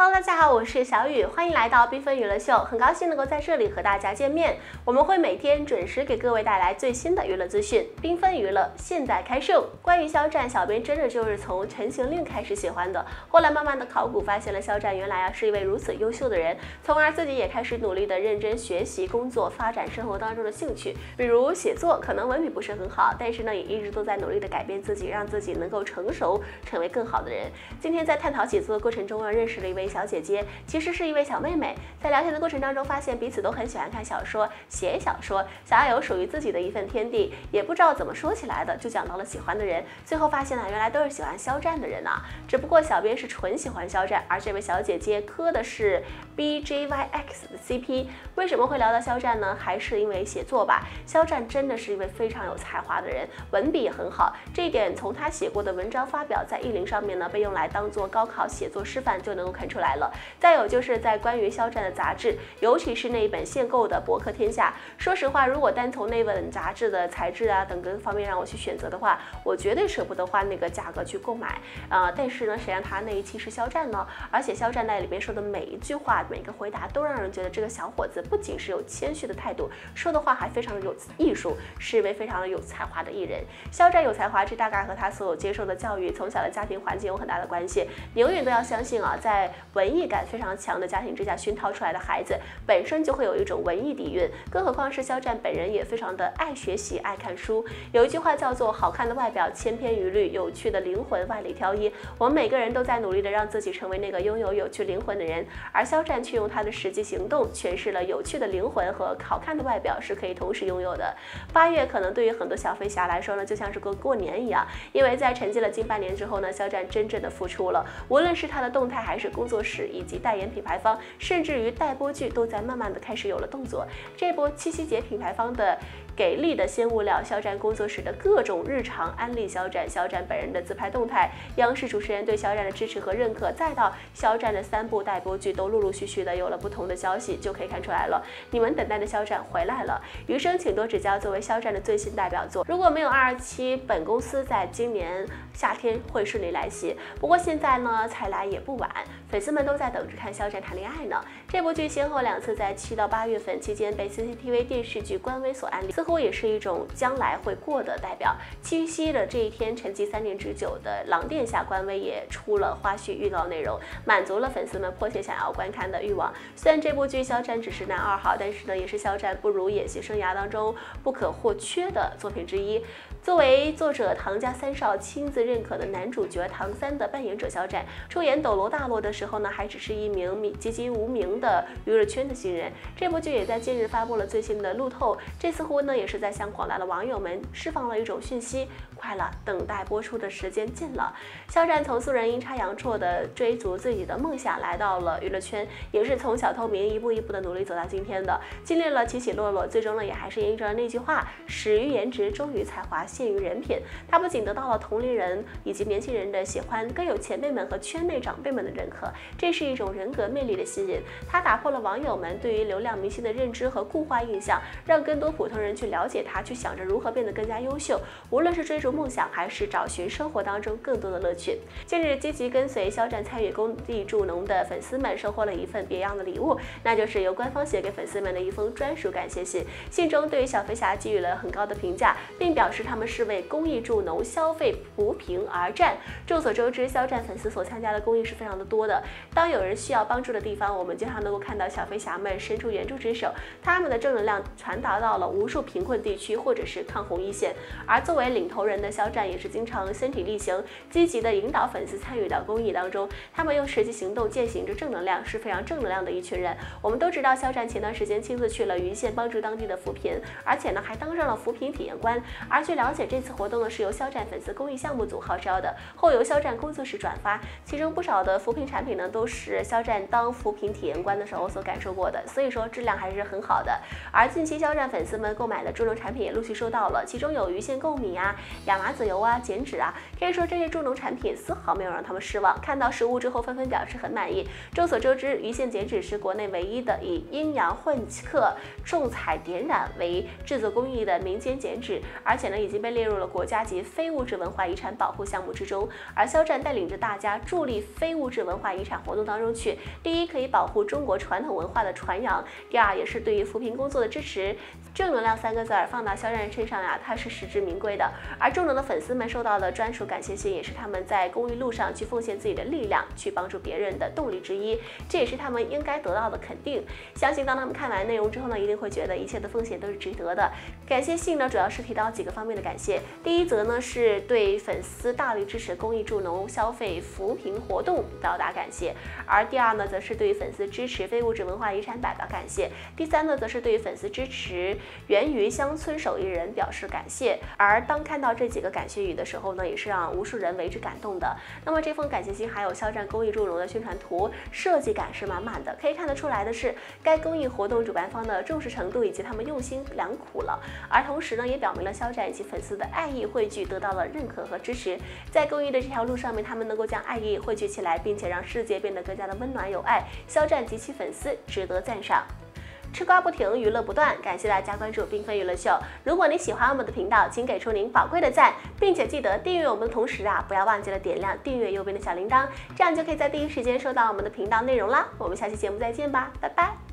Hello， 大家好，我是小雨，欢迎来到缤纷娱乐秀，很高兴能够在这里和大家见面。我们会每天准时给各位带来最新的娱乐资讯，缤纷娱乐现在开售。关于肖战，小编真的就是从《陈情令》开始喜欢的，后来慢慢的考古发现了肖战原来是一位如此优秀的人，从而自己也开始努力的认真学习、工作，发展生活当中的兴趣，比如写作，可能文笔不是很好，但是呢也一直都在努力的改变自己，让自己能够成熟，成为更好的人。今天在探讨写作的过程中认识了一位小姐姐，其实是一位小妹妹。在聊天的过程当中，发现彼此都很喜欢看小说、写小说，想要有属于自己的一份天地，也不知道怎么说起来的，就讲到了喜欢的人。最后发现原来都是喜欢肖战的人啊！只不过小编是纯喜欢肖战，而这位小姐姐磕的是 BJYX 的 CP。为什么会聊到肖战呢？还是因为写作吧。肖战真的是一位非常有才华的人，文笔也很好。这一点从他写过的文章发表在译林上面呢，被用来当做高考写作示范就能够看出来了。再有就是在关于肖战的杂志，尤其是那一本限购的《博客天下》，说实话，如果单从那本杂志的材质啊等各方面让我去选择的话，我绝对舍不得花那个价格去购买。但是呢，谁让他那一期是肖战呢？而且肖战在里边说的每一句话、每个回答，都让人觉得这个小伙子不仅是有谦虚的态度，说的话还非常的有艺术，是一位非常的有才华的艺人。肖战有才华，这大概和他所有接受的教育、从小的家庭环境有很大的关系。你永远都要相信在文艺感非常强的家庭之下熏陶出来的孩子，本身就会有一种文艺底蕴，更何况是肖战本人也非常的爱学习、爱看书。有一句话叫做“好看的外表千篇一律，有趣的灵魂万里挑一”。我们每个人都在努力的让自己成为那个拥有有趣灵魂的人，而肖战却用他的实际行动诠释了有趣的灵魂和好看的外表是可以同时拥有的。8月可能对于很多小飞侠来说呢，就像是过年一样，因为在沉寂了近半年之后呢，肖战真正的复出了，无论是他的动态还是工作室以及代言品牌方，甚至于待播剧都在慢慢的开始有了动作。这波七夕节品牌方的给力的鲜物料，肖战工作室的各种日常安利肖战，肖战本人的自拍动态，央视主持人对肖战的支持和认可，再到肖战的3部待播剧都陆陆续续的有了不同的消息，就可以看出来了，你们等待的肖战回来了。余生请多指教作为肖战的最新代表作，如果没有227，本公司在今年夏天会顺利来袭。不过现在呢，才来也不晚，粉丝们都在等着看肖战谈恋爱呢。这部剧先后2次在7到8月份期间被 CCTV 电视剧官微所安利，似乎也是一种将来会过的代表。七夕的这一天，沉寂3年之久的狼殿下官微也出了花絮预告内容，满足了粉丝们迫切想要观看的欲望。虽然这部剧肖战只是男2号，但是呢，也是肖战步入演戏生涯当中不可或缺的作品之一。作为作者唐家三少亲自认可的男主角唐三的扮演者肖战，出演《斗罗大陆》的时候呢，还只是一名籍籍无名的娱乐圈的新人。这部剧也在近日发布了最新的路透，这似乎呢也是在向广大的网友们释放了一种讯息：快了，等待播出的时间近了。肖战从素人阴差阳错的追逐自己的梦想，来到了娱乐圈，也是从小透明一步一步的努力走到今天的，经历了起起落落，最终呢也还是印证了那句话：始于颜值，忠于才华，陷于人品。他不仅得到了同龄人以及年轻人的喜欢，更有前辈们和圈内长辈们的认可，这是一种人格魅力的吸引。他打破了网友们对于流量明星的认知和固化印象，让更多普通人去了解他，去想着如何变得更加优秀，无论是追逐梦想还是找寻生活当中更多的乐趣。近日积极跟随肖战参与工地助农的粉丝们收获了一份别样的礼物，那就是由官方写给粉丝们的一封专属感谢信。信中对于小飞侠给予了很高的评价，并表示他们是为公益助农、消费扶贫而战。众所周知，肖战粉丝所参加的公益是非常的多的。当有人需要帮助的地方，我们经常能够看到小飞侠们伸出援助之手，他们的正能量传达到了无数贫困地区或者是抗洪一线。而作为领头人的肖战也是经常身体力行，积极的引导粉丝参与到公益当中。他们用实际行动践行着正能量，是非常正能量的一群人。我们都知道，肖战前段时间亲自去了云县帮助当地的扶贫，而且呢还当上了扶贫体验官。而据了解，这次活动呢是由肖战粉丝公益项目组号召的，后由肖战工作室转发，其中不少的扶贫产品呢都是肖战当扶贫体验官的时候所感受过的，所以说质量还是很好的。而近期肖战粉丝们购买的助农产品也陆续收到了，其中有鱼线购米啊， 亚麻籽油啊、减脂啊，可以说这些助能产品丝毫没有让他们失望。看到实物之后，纷纷表示很满意。众所周知，鱼线减脂是国内唯一的以阴阳混刻、重彩点染为制作工艺的民间减脂，而且呢已经被列入了国家级非物质文化遗产保护项目之中。而肖战带领着大家助力非物质文化遗产活动当中去，第一可以保护中国传统文化的传扬，第二也是对于扶贫工作的支持。正能量3个字儿放到肖战身上呀，它是实至名归的。而众能的粉丝们收到的专属感谢信，也是他们在公益路上去奉献自己的力量，去帮助别人的动力之一，这也是他们应该得到的肯定。相信当他们看完内容之后呢，一定会觉得一切的奉献都是值得的。感谢信呢，主要是提到几个方面的感谢。第一则呢，是对粉丝大力支持公益助农消费扶贫活动表达感谢，而第二呢，则是对于粉丝支持非物质文化遗产表达感谢。第三呢，则是对于粉丝支持源于乡村手艺人表示感谢。而当看到这几个感谢语的时候呢，也是让无数人为之感动的。那么这封感谢信还有肖战公益助农的宣传图，设计感是满满的，可以看得出来的是该公益活动主办方的重视程度以及他们用心良苦了。而同时呢，也表明了肖战以及粉丝的爱意汇聚得到了认可和支持。在公益的这条路上面，他们能够将爱意汇聚起来，并且让世界变得更加的温暖有爱，肖战及其粉丝值得赞赏。吃瓜不停，娱乐不断，感谢大家关注缤纷娱乐秀。如果你喜欢我们的频道，请给出您宝贵的赞，并且记得订阅我们的同时不要忘记了点亮订阅右边的小铃铛，这样就可以在第一时间收到我们的频道内容啦。我们下期节目再见吧，拜拜。